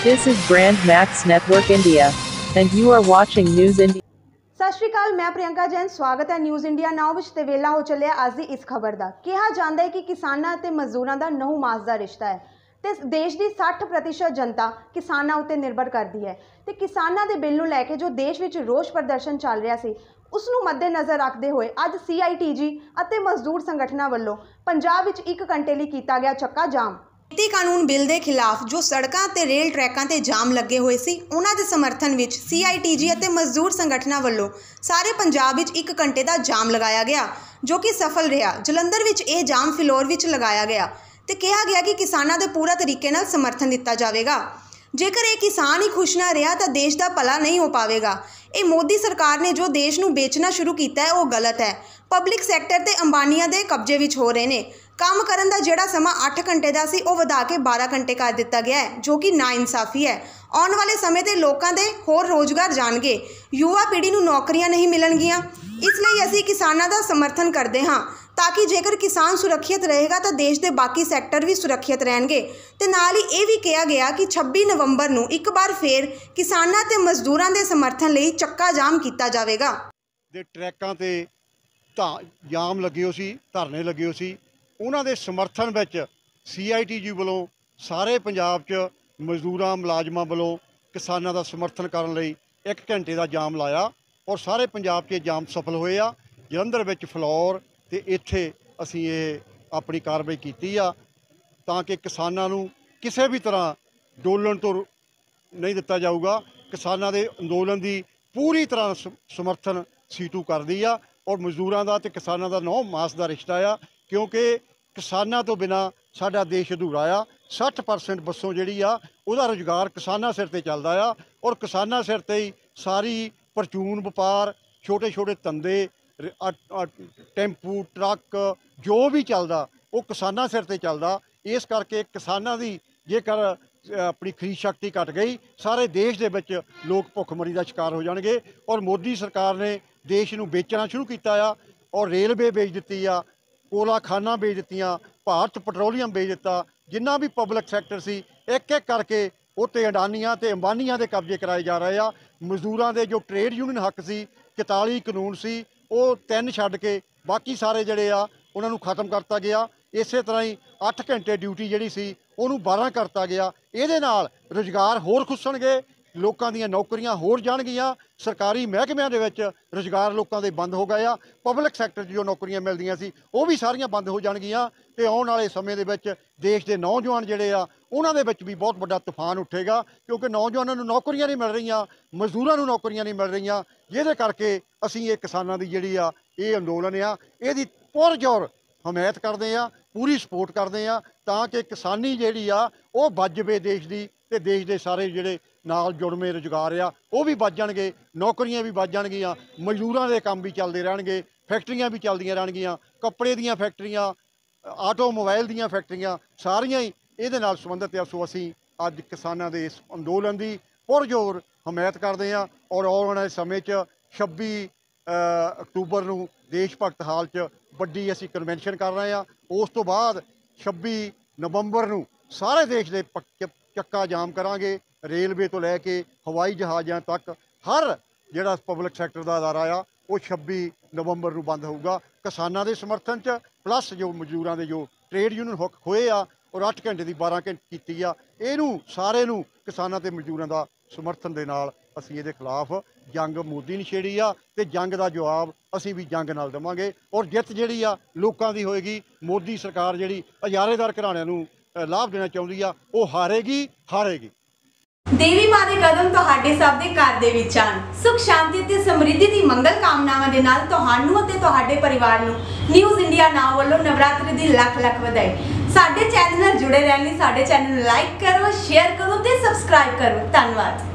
This is Brand Max Network India, and you are watching News India. सत श्री अकाल, मैं प्रियंका जैन। स्वागत है न्यूज़ इंडिया नाउ विच ते वेला हो ਚੱਲਿਆ ਅੱਜ ਦੀ ਇਸ ਖਬਰ ਦਾ। ਕਿਹਾ ਜਾਂਦਾ ਹੈ ਕਿ ਕਿਸਾਨਾਂ ਤੇ ਮਜ਼ਦੂਰਾਂ ਦਾ ਨਹੁੰ ਮਾਸ ਦਾ ਰਿਸ਼ਤਾ ਹੈ ਤੇ ਦੇਸ਼ ਦੀ 60% ਜਨਤਾ ਕਿਸਾਨਾਂ ਉੱਤੇ ਨਿਰਭਰ ਕਰਦੀ ਹੈ ਤੇ ਕਿਸਾਨਾਂ ਦੇ ਬਿੱਲ ਨੂੰ ਲੈ ਕੇ ਜੋ ਦੇਸ਼ ਵਿੱਚ ਰੋਸ ਪ੍ਰਦਰਸ਼ਨ ਚੱਲ ਰਿਹਾ ਸੀ ਉਸ ਨੂੰ ਮੱਦੇਨਜ਼ਰ ਰੱਖਦੇ ਹੋਏ ਅੱਜ CITG ਅਤੇ ਮਜ਼ਦੂਰ ਸੰਗਠਨਾਂ ਵੱਲੋਂ ਪੰਜਾਬ ਵਿੱਚ 1 ਘੰਟੇ ਲਈ ਕੀਤਾ ਗਿਆ ਚੱਕਾ ਜਾਮ। ਖੇਤੀ ਕਾਨੂੰਨ ਬਿੱਲ ਦੇ ਖਿਲਾਫ ਜੋ ਸੜਕਾਂ ਤੇ ਰੇਲ ਟਰੈਕਾਂ ਤੇ ਜਾਮ ਲੱਗੇ ਹੋਏ ਸੀ ਉਹਨਾਂ ਦੇ ਸਮਰਥਨ ਵਿੱਚ CITG ਅਤੇ ਮਜ਼ਦੂਰ ਸੰਗਠਨਾਂ ਵੱਲੋਂ ਸਾਰੇ ਪੰਜਾਬ ਵਿੱਚ 1 ਘੰਟੇ ਦਾ ਜਾਮ ਲਗਾਇਆ ਗਿਆ ਜੋ ਕਿ ਸਫਲ ਰਿਹਾ। ਜਲੰਧਰ ਵਿੱਚ ਇਹ ਜਾਮ ਫਿਲੌਰ ਵਿੱਚ ਲਗਾਇਆ ਗਿਆ ਤੇ ਕਿਹਾ ਗਿਆ ਕਿ ਕਿਸਾਨਾਂ ਦੇ ਪੂਰਾ ਤਰੀਕੇ ਨਾਲ ਸਮਰਥਨ ਦਿੱਤਾ ਜਾਵੇਗਾ। ਜੇਕਰ ਇਹ ਕਿਸਾਨ ਹੀ ਖੁਸ਼ ਨਾ ਰਿਹਾ ਤਾਂ ਦੇਸ਼ ਦਾ ਭਲਾ ਨਹੀਂ ਹੋ ਪਾਵੇਗਾ। ਇਹ ਮੋਦੀ ਸਰਕਾਰ ਨੇ ਜੋ ਦੇਸ਼ ਨੂੰ ਵੇਚਣਾ ਸ਼ੁਰੂ ਕੀਤਾ ਹੈ ਉਹ ਗਲਤ ਹੈ। ਪਬਲਿਕ ਸੈਕਟਰ ਤੇ ਅੰਬਾਨੀਆਂ ਦੇ ਕਬਜ਼ੇ ਵਿੱਚ ਹੋ ਰਹੇ ਨੇ। ਕੰਮ ਕਰਨ ਦਾ ਜਿਹੜਾ ਸਮਾਂ 8 ਘੰਟੇ ਦਾ ਸੀ ਉਹ ਵਧਾ ਕੇ 12 ਘੰਟੇ ਕਰ ਦਿੱਤਾ ਗਿਆ ਹੈ ਜੋ ਕਿ ਨਾਇਨਸਾਫੀ ਹੈ। ਆਉਣ ਵਾਲੇ ਸਮੇਂ ਤੇ ਲੋਕਾਂ ਦੇ ਹੋਰ ਰੋਜ਼ਗਾਰ ਜਾਣਗੇ, ਯੁਵਾ ਪੀੜ੍ਹੀ ਨੂੰ ਨੌਕਰੀਆਂ ਨਹੀਂ ਮਿਲਣਗੀਆਂ। ਇਸ ਲਈ ਅਸੀਂ ਕਿਸਾਨਾਂ ਦਾ ਸਮਰਥਨ ਕਰਦੇ ਹਾਂ ਤਾਂ ਕਿ ਜੇਕਰ ਕਿਸਾਨ ਸੁਰੱਖਿਅਤ ਰਹੇਗਾ ਤਾਂ ਦੇਸ਼ ਦੇ ਬਾਕੀ ਸੈਕਟਰ ਵੀ ਸੁਰੱਖਿਅਤ ਰਹਿਣਗੇ। ਤੇ ਨਾਲ ਹੀ ਇਹ ਵੀ ਕਿਹਾ ਗਿਆ ਕਿ 26 ਨਵੰਬਰ ਨੂੰ ਇੱਕ ਵਾਰ ਫੇਰ ਕਿਸਾਨਾਂ ਤੇ ਮਜ਼ਦੂਰਾਂ ਦੇ ਸਮਰਥਨ ਲਈ ਚੱਕਾ ਜਾਮ ਕੀਤਾ ਜਾਵੇਗਾ। ਦੇ ਟਰੈਕਾਂ ਤੇ ਜਾਮ ਲੱਗੇ ਹੋ ਸੀ, ਧਰਨੇ ਲੱਗੇ ਹੋ ਸੀ, ਉਹਨਾਂ ਦੇ ਸਮਰਥਨ ਵਿੱਚ CITG ਵੱਲੋਂ ਸਾਰੇ ਪੰਜਾਬ 'ਚ ਮਜ਼ਦੂਰਾਂ ਮੁਲਾਜ਼ਮਾਂ ਵੱਲੋਂ ਕਿਸਾਨਾਂ ਦਾ ਸਮਰਥਨ ਕਰਨ ਲਈ 1 ਘੰਟੇ ਦਾ ਜਾਮ ਲਾਇਆ ਔਰ ਸਾਰੇ ਪੰਜਾਬ 'ਚ ਜਾਮ ਸਫਲ ਹੋਏ ਆ। ਜਲੰਧਰ ਵਿੱਚ ਫਲੌਰ ਤੇ ਇੱਥੇ ਅਸੀਂ ਇਹ ਆਪਣੀ ਕਾਰਵਾਈ ਕੀਤੀ ਆ ਤਾਂ ਕਿ ਕਿਸਾਨਾਂ ਨੂੰ ਕਿਸੇ ਵੀ ਤਰ੍ਹਾਂ ਡੋਲਣ ਤੋਂ ਨਹੀਂ ਦਿੱਤਾ ਜਾਊਗਾ। ਕਿਸਾਨਾਂ ਦੇ ਅੰਦੋਲਨ ਦੀ ਪੂਰੀ ਤਰ੍ਹਾਂ ਸਮਰਥਨ ਸੀਟੂ ਕਰਦੀ ਆ ਔਰ ਮਜ਼ਦੂਰਾਂ ਦਾ ਤੇ ਕਿਸਾਨਾਂ ਦਾ ਨਹੁੰ ਮਾਸ ਦਾ ਰਿਸ਼ਤਾ ਆ ਕਿਉਂਕਿ ਕਿਸਾਨਾਂ ਤੋਂ ਬਿਨਾਂ ਸਾਡਾ ਦੇਸ਼ ਅਧੂਰਾ ਆ। 60% ਬੱਸੋਂ ਜਿਹੜੀ ਆ ਉਹਦਾ ਰੁਜ਼ਗਾਰ ਕਿਸਾਨਾਂ ਸਿਰ ਤੇ ਚੱਲਦਾ ਆ ਔਰ ਕਿਸਾਨਾਂ ਸਿਰ ਤੇ ਹੀ ਸਾਰੀ ਪਰਚੂਨ ਵਪਾਰ, ਛੋਟੇ ਛੋਟੇ ਧੰਦੇ, ਟੈਂਪੂ, ਟਰੱਕ ਜੋ ਵੀ ਚੱਲਦਾ ਉਹ ਕਿਸਾਨਾਂ ਸਿਰ ਤੇ ਚੱਲਦਾ। ਇਸ ਕਰਕੇ ਕਿਸਾਨਾਂ ਦੀ ਜੇਕਰ ਆਪਣੀ ਖਰੀਦ ਸ਼ਕਤੀ ਘਟ ਗਈ ਸਾਰੇ ਦੇਸ਼ ਦੇ ਵਿੱਚ ਲੋਕ ਭੁੱਖਮਰੀ ਦਾ ਸ਼ਿਕਾਰ ਹੋ ਜਾਣਗੇ। ਔਰ ਮੋਦੀ ਸਰਕਾਰ ਨੇ ਦੇਸ਼ ਨੂੰ ਵੇਚਣਾ ਸ਼ੁਰੂ ਕੀਤਾ ਆ ਔਰ ਰੇਲਵੇ ਵੇਚ ਦਿੱਤੀ ਆ, ਕੋਲਾ ਖਾਨਾਂ ਵੇਚ ਦਿੱਤੀਆਂ, ਭਾਰਤ ਪੈਟਰੋਲੀਅਮ ਵੇਚ ਦਿੱਤਾ। ਜਿੰਨਾ ਵੀ ਪਬਲਿਕ ਸੈਕਟਰ ਸੀ ਇੱਕ ਇੱਕ ਕਰਕੇ ਉਹ 'ਤੇ ਅਡਾਨੀਆਂ ਤੇ ਅੰਬਾਨੀਆਂ ਦੇ ਕਬਜ਼ੇ ਕਰਾਏ ਜਾ ਰਹੇ ਆ। ਮਜ਼ਦੂਰਾਂ ਦੇ ਜੋ ਟ੍ਰੇਡ ਯੂਨੀਅਨ ਹੱਕ ਸੀ, 41 ਕਾਨੂੰਨ ਸੀ, ਉਹ 3 ਛੱਡ ਕੇ ਬਾਕੀ ਸਾਰੇ ਜਿਹੜੇ ਆ ਉਹਨਾਂ ਨੂੰ ਖਤਮ ਕਰਤਾ ਗਿਆ। ਇਸੇ ਤਰ੍ਹਾਂ ਹੀ 8 ਘੰਟੇ ਡਿਊਟੀ ਜਿਹੜੀ ਸੀ ਉਹਨੂੰ 12 ਕਰਤਾ ਗਿਆ। ਇਹਦੇ ਨਾਲ ਰੁਜ਼ਗਾਰ ਹੋਰ ਖੁੱਸਣਗੇ, ਲੋਕਾਂ ਦੀਆਂ ਨੌਕਰੀਆਂ ਹੋਰ ਜਾਣਗੀਆਂ। ਸਰਕਾਰੀ ਮਹਿਕਮਿਆਂ ਦੇ ਵਿੱਚ ਰੁਜ਼ਗਾਰ ਲੋਕਾਂ ਦੇ ਬੰਦ ਹੋ ਗਏ ਆ। ਪਬਲਿਕ ਸੈਕਟਰ 'ਚ ਜੋ ਨੌਕਰੀਆਂ ਮਿਲਦੀਆਂ ਸੀ ਉਹ ਵੀ ਸਾਰੀਆਂ ਬੰਦ ਹੋ ਜਾਣਗੀਆਂ ਤੇ ਆਉਣ ਵਾਲੇ ਸਮੇਂ ਦੇ ਵਿੱਚ ਦੇਸ਼ ਦੇ ਨੌਜਵਾਨ ਜਿਹੜੇ ਆ ਉਹਨਾਂ ਦੇ ਵਿੱਚ ਵੀ ਬਹੁਤ ਵੱਡਾ ਤੂਫਾਨ ਉੱਠੇਗਾ ਕਿਉਂਕਿ ਨੌਜਵਾਨਾਂ ਨੂੰ ਨੌਕਰੀਆਂ ਨਹੀਂ ਮਿਲ ਰਹੀਆਂ, ਮਜ਼ਦੂਰਾਂ ਨੂੰ ਨੌਕਰੀਆਂ ਨਹੀਂ ਮਿਲ ਰਹੀਆਂ। ਜਿਹਦੇ ਕਰਕੇ ਅਸੀਂ ਇਹ ਕਿਸਾਨਾਂ ਦੀ ਜਿਹੜੀ ਆ ਇਹ ਅੰਦੋਲਨ ਆ ਇਹਦੀ ਪੁਰਜ਼ੋਰ ਹਮਾਇਤ ਕਰਦੇ ਆ, ਪੂਰੀ ਸਪੋਰਟ ਕਰਦੇ ਆ ਤਾਂ ਕਿ ਕਿਸਾਨੀ ਜਿਹੜੀ ਆ ਉਹ ਵੱਜ ਜਾਵੇ ਦੇਸ਼ ਦੀ ਤੇ ਦੇਸ਼ ਦੇ ਸਾਰੇ ਜਿਹੜੇ ਨਾਲ ਜੁੜਵੇਂ ਰੁਜ਼ਗਾਰ ਆ ਉਹ ਵੀ ਵੱਜ ਜਾਣਗੇ, ਨੌਕਰੀਆਂ ਵੀ ਵੱਜ ਜਾਣਗੀਆਂ, ਮਜ਼ਦੂਰਾਂ ਦੇ ਕੰਮ ਵੀ ਚੱਲਦੇ ਰਹਿਣਗੇ, ਫੈਕਟਰੀਆਂ ਵੀ ਚੱਲਦੀਆਂ ਰਹਿਣਗੀਆਂ, ਕੱਪੜੇ ਦੀਆਂ ਫੈਕਟਰੀਆਂ, ਆਟੋਮੋਬਾਈਲ ਦੀਆਂ ਫੈਕਟਰੀਆਂ ਸਾਰੀਆਂ ਹੀ ਇਹਦੇ ਨਾਲ ਸੰਬੰਧਿਤ ਆ। ਸੋ ਅਸੀਂ ਅੱਜ ਕਿਸਾਨਾਂ ਦੇ ਇਸ ਅੰਦੋਲਨ ਦੀ ਪੁਰਜ਼ੋਰ ਹਮਾਇਤ ਕਰਦੇ ਹਾਂ ਔਰ ਆਉਣ ਵਾਲੇ ਸਮੇਂ 'ਚ 26 ਅਕਤੂਬਰ ਨੂੰ ਦੇਸ਼ ਭਗਤ ਹਾਲ 'ਚ ਵੱਡੀ ਅਸੀਂ ਕਨਵੈਨਸ਼ਨ ਕਰ ਰਹੇ ਹਾਂ। ਉਸ ਤੋਂ ਬਾਅਦ 26 ਨਵੰਬਰ ਨੂੰ ਸਾਰੇ ਦੇਸ਼ ਦੇ ਚੱਕਾ ਜਾਮ ਕਰਾਂਗੇ। ਰੇਲਵੇ ਤੋਂ ਲੈ ਕੇ ਹਵਾਈ ਜਹਾਜ਼ਾਂ ਤੱਕ ਹਰ ਜਿਹੜਾ ਪਬਲਿਕ ਸੈਕਟਰ ਦਾ ਅਦਾਰਾ ਆ ਉਹ 26 ਨਵੰਬਰ ਨੂੰ ਬੰਦ ਹੋਊਗਾ। ਕਿਸਾਨਾਂ ਦੇ ਸਮਰਥਨ 'ਚ ਪਲੱਸ ਜੋ ਮਜ਼ਦੂਰਾਂ ਦੇ ਜੋ ਟ੍ਰੇਡ ਯੂਨੀਅਨ ਹੱਕ ਹੋਏ ਆ ਔਰ 8 ਘੰਟੇ ਦੀ 12 ਘੰਟੇ ਕੀਤੀ ਆ, ਇਹਨੂੰ ਸਾਰੇ ਨੂੰ ਕਿਸਾਨਾਂ ਤੇ ਮਜ਼ਦੂਰਾਂ ਦਾ ਸਮਰਥਨ ਦੇ ਨਾਲ ਅਸੀਂ ਇਹਦੇ ਖਿਲਾਫ ਜੰਗ ਮੋਦੀ ਨੇ ਛੇੜੀ ਆ ਤੇ ਜੰਗ ਦਾ ਜਵਾਬ ਅਸੀਂ ਵੀ ਜੰਗ ਨਾਲ ਦੇਵਾਂਗੇ ਔਰ ਜਿੱਤ ਜਿਹੜੀ ਆ ਲੋਕਾਂ ਦੀ ਹੋਏਗੀ। ਮੋਦੀ ਸਰਕਾਰ ਜਿਹੜੀ ਹਜ਼ਾਰੇਦਾਰ ਘਰਾਣਿਆਂ ਨੂੰ ਲਾਭ ਦੇਣਾ ਚਾਹੁੰਦੀ ਆ ਉਹ ਹਾਰੇਗੀ। ਦੇਵੀ ਮਾਂ ਦੇ ਕਦਮ ਤੁਹਾਡੇ ਸਭ ਦੇ ਘਰ ਦੇ ਵਿੱਚ ਆਣ। ਸੁਖ ਸ਼ਾਂਤੀ ਤੇ ਸਮਰਿੱਧੀ ਦੀ ਮੰਗਲ ਕਾਮਨਾਵਾਂ ਦੇ ਨਾਲ ਤੁਹਾਨੂੰ ਅਤੇ ਤੁਹਾਡੇ ਪਰਿਵਾਰ ਨੂੰ ਨਿਊਜ਼ ਇੰਡੀਆ ਨਾਉ ਵੱਲੋਂ ਨਵਰਾਤਰੀ ਦੀ ਲੱਖ ਲੱਖ ਵਧਾਈ। ਸਾਡੇ ਚੈਨਲ ਨਾਲ ਜੁੜੇ ਰਹਿਣ ਲਈ ਸਾਡੇ ਚੈਨਲ ਨੂੰ ਲਾਈਕ ਕਰੋ, ਸ਼ੇਅਰ ਕਰੋ ਤੇ ਸਬਸਕ੍ਰਾਈਬ ਕਰੋ। ਧੰਨਵਾਦ।